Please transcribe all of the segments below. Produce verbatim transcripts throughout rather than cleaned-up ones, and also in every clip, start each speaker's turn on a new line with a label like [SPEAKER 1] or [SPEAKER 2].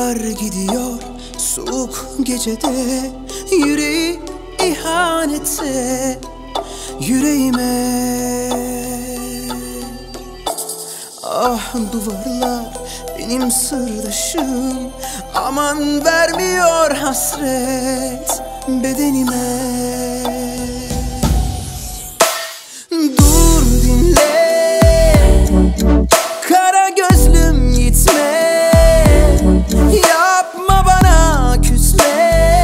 [SPEAKER 1] Yıllar gidiyor soğuk gecede, yüreği ihanete, yüreğime. Ah duvarlar benim sırdaşım, aman vermiyor hasret bedenime. Dur dinle, kara gözlüm gitme, yapma bana küsme.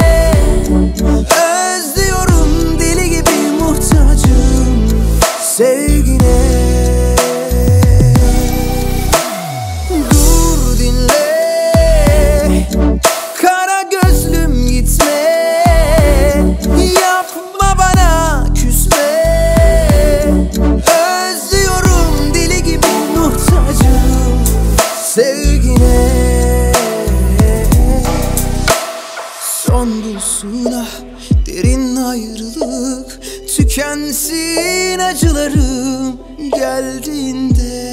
[SPEAKER 1] Özlüyorum deli gibi, muhtacım sevgine. Dur dinle, kara gözlüm gitme, yapma bana küsme. Özlüyorum deli gibi, muhtacım sevgine. Son bulsun ah derin ayrılık, tükensin acılarım geldiğinde.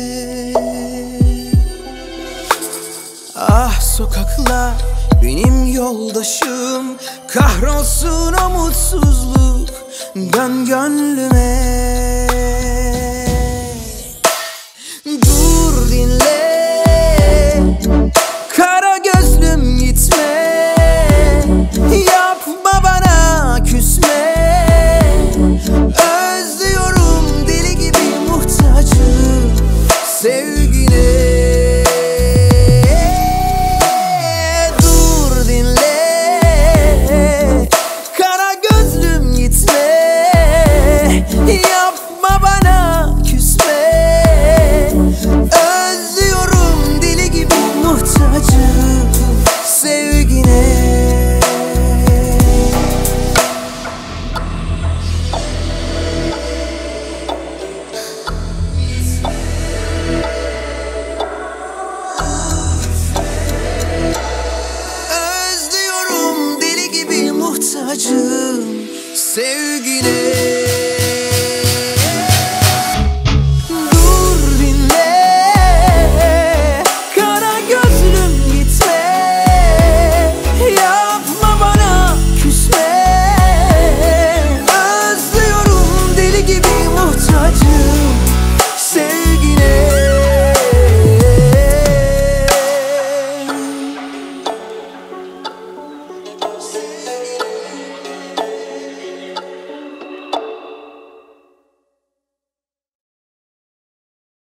[SPEAKER 1] Ah sokaklar benim yoldaşım, kahrolsun o mutsuzluk, dön gönlüme.